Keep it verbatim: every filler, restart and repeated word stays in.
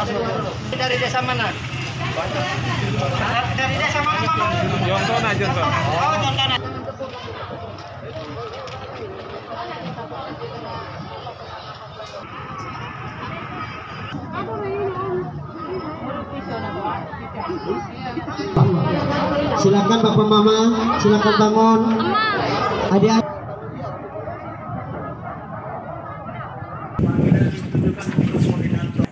Dari desa mana? Dari desa mana, Mama? Jontona, Jontona. Oh, Jontona. Silakan Bapak Mama, silakan bangun. Adik-adik.